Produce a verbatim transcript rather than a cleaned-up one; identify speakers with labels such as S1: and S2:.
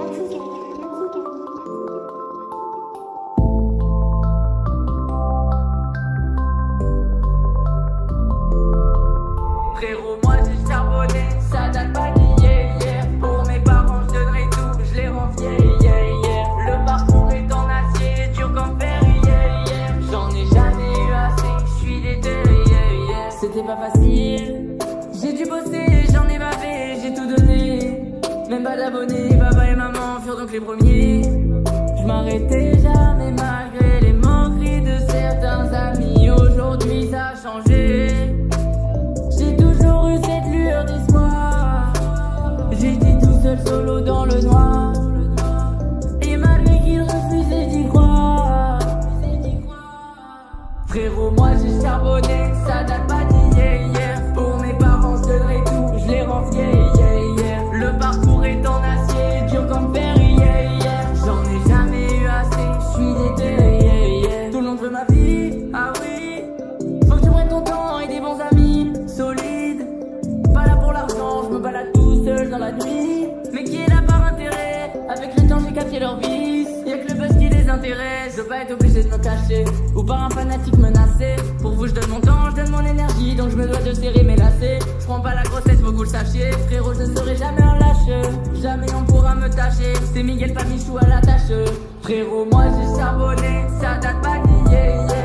S1: Frérot, moi j'ai charbonné, ça date pas d'hier, hier. Pour mes parents, je donnerai tout, je les rends fiers, yeah, yeah. Le parcours est en acier, dur comme fer, yeah, yeah. J'en ai jamais eu assez, je suis déter, yeah, yeah. C'était pas facile, j'ai dû bosser, j'en ai bavé, j'ai tout donné. Même pas d'abonnés, papa et maman furent donc les premiers. Je m'arrêtais jamais malgré les moqueries de certains amis. Aujourd'hui ça a changé. Cette lueur d'espoir, j'étais tout seul solo dans le noir. Et malgré qu'il refusait d'y croire, frérot, moi j'ai charbonné, ça date pas d'hier, hier. Pour mes parents, je donnerai tout, je les rends fiers, yeah, yeah. Le parcours est en acier, dur comme fer, yeah, yeah. J'en ai jamais eu assez, je suis déter, yeah, yeah. Tout le monde veut ma vie, ah oui. Faut que tu prennes ton temps et des bons amis solides. Pas là pour l'argent, je me balade tout seul dans la nuit. Mais qui est là par intérêt? Avec le temps j'ai capté leur vice. Y'a que le buzz qui les intéresse. Je veux pas être obligé de me cacher ou par un fanatique menacé. Pour vous je donne mon temps, je donne mon énergie. Donc je me dois de serrer mes lacets. Je prends pas la grossesse, faut que vous le sachiez. Frérot, je ne serai jamais un lâche. Jamais on pourra me tâcher. C'est Miguel pas Michou à la tâche. Frérot, moi j'ai charbonné, ça date pas d'hier.